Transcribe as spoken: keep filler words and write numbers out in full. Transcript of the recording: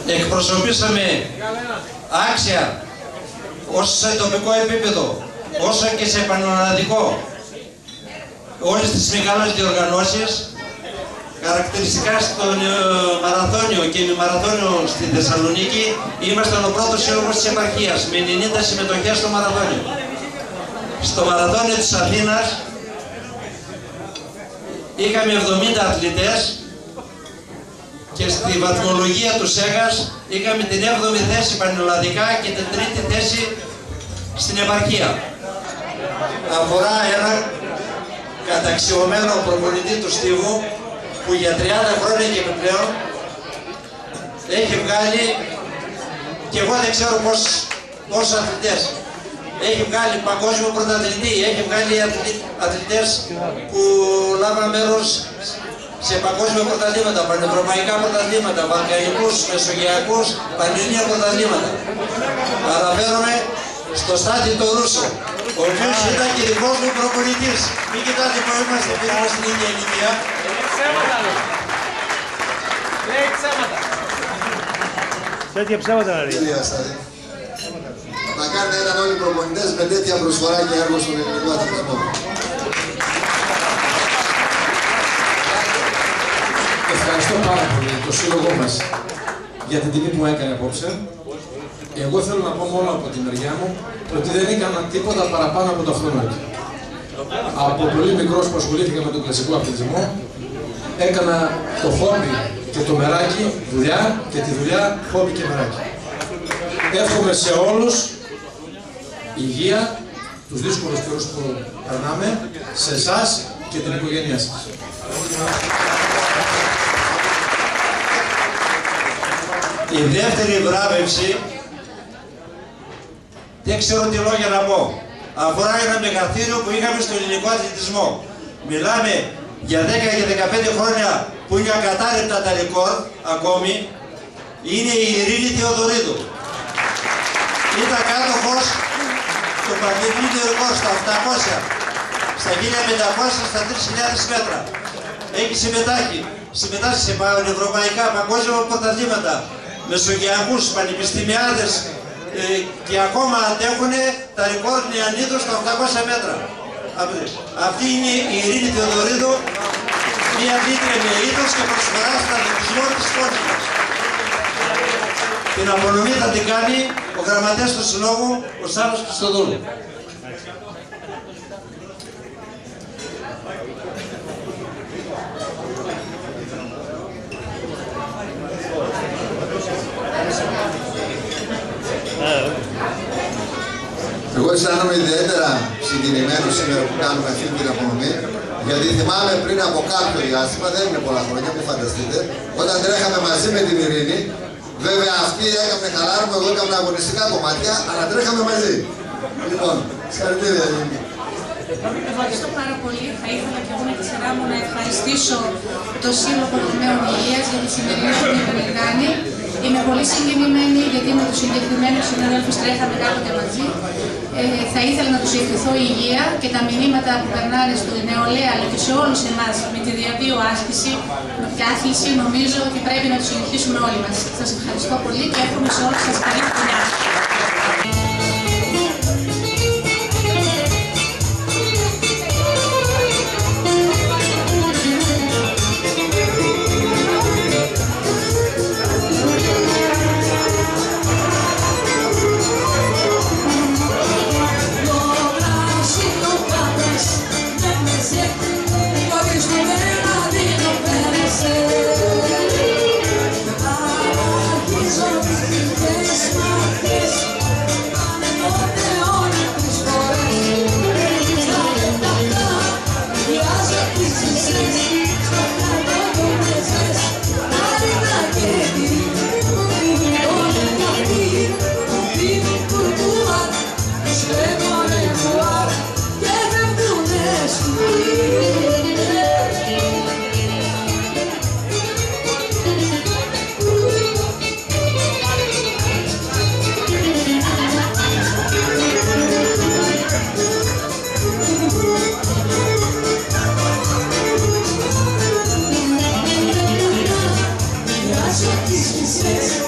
εκπροσωπήσαμε άξια όσο σε τοπικό επίπεδο, όσο και σε πανελλαδικό όλες τις μεγάλες διοργανώσεις. Χαρακτηριστικά στον μαραθώνιο και ημιμαραθώνιο στη Θεσσαλονίκη ήμασταν ο πρώτος σύλλογος της επαρχίας με ενενήντα συμμετοχές στο μαραθώνιο. Στο μαραθώνιο της Αθήνας είχαμε εβδομήντα αθλητές και στη βαθμολογία του ΣΕΓΑΣ είχαμε την έβδομη θέση πανελλαδικά και την τρίτη θέση στην επαρχία. Αφορά ένα καταξιωμένο προπονητή του Στίβου που για τριάντα χρόνια και επιπλέον έχει βγάλει, και εγώ δεν ξέρω πόσους αθλητές, έχει βγάλει παγκόσμιο πρωταθλητή, έχει βγάλει αθλητές που λάβαν μέρος σε παγκόσμια πρωταθλήματα, πανευρωπαϊκά πρωταθλήματα, βαλκανικούς, μεσογειακούς, πανελλήνια πρωταθλήματα. Αναφέρομαι στο Στάθη το Ρούσο, ο οποίος ήταν και δικός μου προπονητής. Μην κοιτάτε που είμαστε περίπου στην ίδια ηλικία. Λέει ψέματα. Τέτοια ψέματα να λέει. Να κάνουν έναν όλοι οι προπονητές με τέτοια προσφορά και έργο στον ελληνικό αθλητισμό. Ευχαριστώ πάρα πολύ το σύλλογό μας για την τιμή που έκανε απόψε. Εγώ θέλω να πω μόνο από τη μεριά μου ότι δεν έκανα τίποτα παραπάνω από το αυτονόητο. Από πολύ μικρός που ασχολήθηκα με τον κλασικό αθλητισμό, έκανα το χόμπι και το μεράκι δουλειά και τη δουλειά χόμπι και μεράκι. Εύχομαι σε όλους υγεία, τους δύσκολους καιρούς που περνάμε, σε εσάς και την οικογένειά σας. Η δεύτερη βράβευση, δεν ξέρω τι λόγια να πω, αφορά ένα μεγαθύριο που είχαμε στο ελληνικό αθλητισμό. Μιλάμε για δέκα και δεκαπέντε χρόνια που είναι ακατάρρεπτα τα ρεκόρ ακόμη, είναι η Ειρήνη Θεοδωρίδου. Ήταν κάτοχος του παγκοσμίου ρεκόρ στα οκτακόσια, στα χίλια πεντακόσια, στα τρεις χιλιάδες μέτρα. Έχει συμμετάχει, συμμετάσχει σε πανευρωπαϊκά, παγκόσμια πρωταθλήματα, μεσογειακούς, πανεπιστημιάδες ε, και ακόμα αντέχουν τα ρεκόρ νεανίδου στα οκτακόσια μέτρα. Αυτή είναι η Ειρήνη Θεοδωρίδου, μια αθλήτρια με ήθος και προσφορά στον αθλητισμό της πόλης μας. Την απονομή θα την κάνει ο γραμματέας του Συλλόγου, ο Σάββας Χριστοδούλου. Εγώ αισθάνομαι ιδιαίτερα συγκινημένο σήμερα που κάνουμε αυτή την απονομή, γιατί θυμάμαι πριν από κάποιο διάστημα, δεν είναι πολλά χρόνια, μην φανταστείτε, όταν τρέχαμε μαζί με την Ειρήνη. Βέβαια αυτή έκαμε χαλάρωμα, εγώ έκανα αγωνιστικά κομμάτια, αλλά τρέχαμε μαζί. Λοιπόν, συγχαρητήρια Ειρήνη. Ευχαριστώ πάρα πολύ. Θα ήθελα και εγώ με τη σειρά μου να ευχαριστήσω το Σύλλογο των Νέων Υγείας για τη σημερινή στιγμή που με κάνει. Είμαι πολύ συγκινημένη γιατί με τους συγκεκριμένους συναδέλφους τρέχαμε κάποτε μαζί. Ε, θα ήθελα να τους ευχηθώ υγεία και τα μηνύματα που περνάνε στην νεολαία αλλά και σε όλους εμάς με τη διαβίω άσκηση και άθληση νομίζω ότι πρέπει να τους συνεχίσουμε όλοι μας. Σας ευχαριστώ πολύ και εύχομαι σε όλους σας καλή δουλειά. Gracias.